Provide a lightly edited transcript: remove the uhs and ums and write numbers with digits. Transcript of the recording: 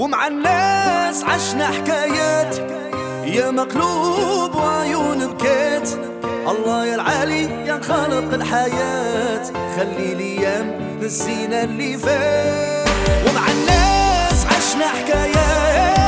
ومع الناس عشنا حكايات، يا مقلوب وعيون بكيت. الله يا العالي يا خالق الحياة، خلي الايام نسينا اللي فات. ومع الناس عشنا حكايات،